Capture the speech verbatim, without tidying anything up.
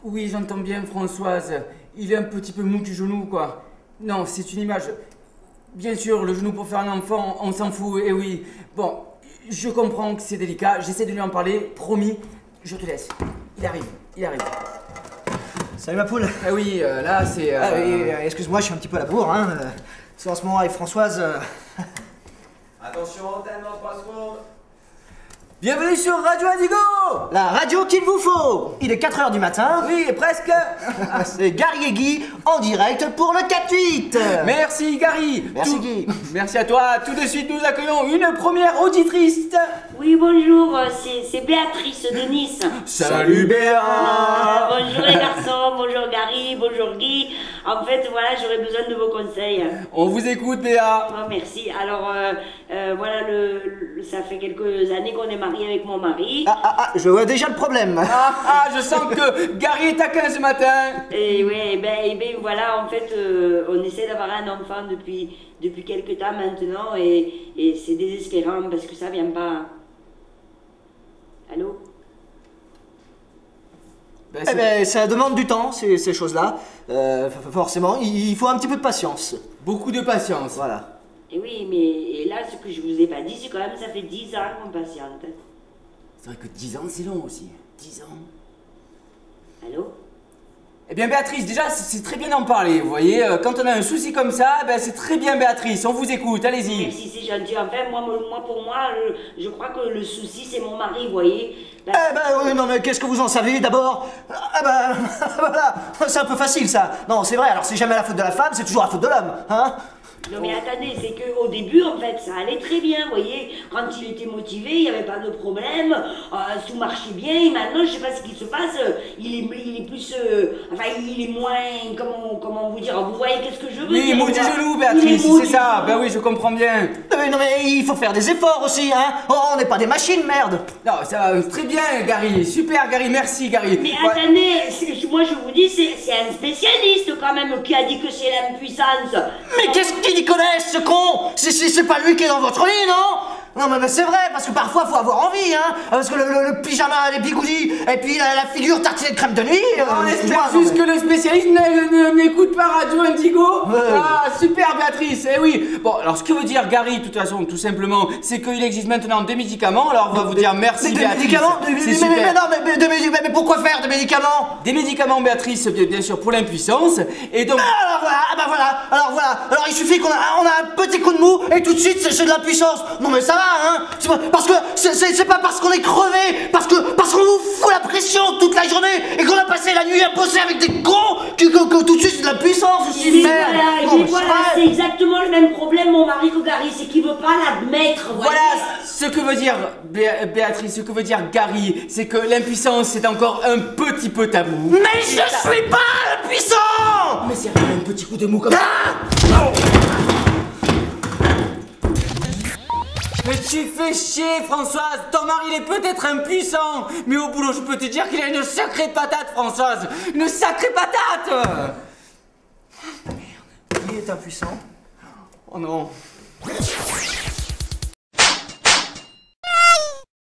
Oui, j'entends bien, Françoise. Il est un petit peu mou du genou, quoi. Non, c'est une image. Bien sûr, le genou pour faire un enfant, on s'en fout, et oui. Bon, je comprends que c'est délicat, j'essaie de lui en parler, promis, je te laisse. Il arrive, il arrive. Salut ma poule. Ah oui, euh, là c'est... Euh... Ah oui, euh, excuse-moi, je suis un petit peu à la bourre, hein. Euh, C'est en ce moment avec Françoise... Euh... Attention, antenne dans trois secondes. Bienvenue sur Radio Indigo. La radio qu'il vous faut. Il est quatre heures du matin. Oui, presque. C'est Gary et Guy en direct pour le quatre huit. Merci Gary. Merci Tout... Guy. Merci à toi. Tout de suite, nous accueillons une première auditrice. Oui, bonjour, c'est Béatrice de Nice. Salut Béa. Ah, bonjour les garçons, bonjour Gary, bonjour Guy. En fait, voilà, j'aurais besoin de vos conseils. On vous écoute Béa. Oh, merci. Alors, euh, euh, voilà, le, le- ça fait quelques années qu'on est mariés avec mon mari. Ah, ah, ah, je vois déjà le problème. Ah, ah, je sens que Gary est taquin ce matin. Et ouais, ben, eh ben voilà, en fait, euh, on essaie d'avoir un enfant depuis, depuis quelques temps maintenant et, et c'est désespérant parce que ça vient pas. Allô? Ben, Eh c'est- ben, ça demande du temps, ces, ces choses-là. Euh, f- forcément, il il faut un petit peu de patience. Beaucoup de patience. Voilà. Et oui, mais et là, ce que je vous ai pas dit, c'est quand même, ça fait dix ans qu'on patiente. C'est vrai que dix ans, c'est long aussi. dix ans. Allô? Eh bien Béatrice, déjà c'est c'est très bien d'en parler, vous voyez, euh, quand on a un souci comme ça, ben c'est très bien Béatrice, on vous écoute, allez-y. Merci, c'est gentil. Enfin, moi, moi pour moi, je, je crois que le souci, c'est mon mari, vous voyez. Eh Parce- ben oui, non mais qu'est-ce que vous en savez d'abord? Ah ben voilà, c'est un peu facile ça. Non, c'est vrai, alors c'est jamais la faute de la femme, c'est toujours la faute de l'homme, hein? Non mais attendez, c'est qu'au début, en fait, ça allait très bien, vous voyez. Quand il était motivé, il n'y avait pas de problème, euh, tout marchait bien. Et maintenant, je sais pas ce qui se passe, euh, il est, il est plus... euh, enfin, il est moins... Comment, comment vous dire? Vous voyez qu'est-ce que je veux Oui, dire? mot du quoi. genou Il Béatrice, est mou c'est du ça, genou. ben oui je comprends bien. Non mais, non mais il faut faire des efforts aussi, hein? Oh, on n'est pas des machines, merde! Non, ça va très bien Gary, super Gary, merci Gary. Mais Ouais. attendez, c'est- moi je vous dis, c'est c'est un spécialiste quand même qui a dit que c'est l'impuissance. Mais qu'est-ce qu'il y connaît, ce con? C'est- C'est c'est pas lui qui est dans votre lit, non? Non mais, mais c'est vrai, parce que parfois faut avoir envie, hein? Parce que le, le- le pyjama, les bigoudis, et puis la, la figure tartinée de crème de nuit... euh, On excuse-moi, espère non, juste mais- que le spécialiste ne- ne- n'écoute pas Radio Indigo. Ouais. Ah, super Béatrice, eh oui. Bon, alors ce que veut dire Gary, de toute façon, tout simplement, c'est qu'il existe maintenant des médicaments, alors on va vous dire merci Des, des Béatrice. médicaments? Mais, mais- C'est mais- super. mais non, mais, mais- mais- mais- mais pourquoi faire des médicaments? Des médicaments Béatrice, bien, bien sûr, pour l'impuissance, et donc... Alors voilà, ah bah voilà, alors voilà, alors il suffit qu'on a, on a un petit coup de mou et tout de suite c'est c'est de la puissance. Non mais ça va, hein? C'est pas- Parce que c'est- c'est c'est pas parce qu'on est crevé, parce que parce qu'on vous fout la pression toute la journée et qu'on a passé la nuit à bosser avec des cons que, que, que tout de suite c'est de la puissance aussi, Et puis merde. voilà, et Non, puis mais voilà, c'est c'est vrai. exactement le même problème, mon mari, que Gary, c'est qu'il veut pas l'admettre. vous Voilà voyez. ce que veut dire Bé- Béatrice, ce que veut dire Gary, c'est que l'impuissance c'est encore un petit peu tabou. Mais je suis pas puissant. Mais c'est rien, un petit coup de mou comme ça. Ah. Mais tu fais chier Françoise, ton mari il est peut-être impuissant, mais au boulot je peux te dire qu'il a une sacrée patate Françoise, une sacrée patate. Qui est impuissant? Oh non.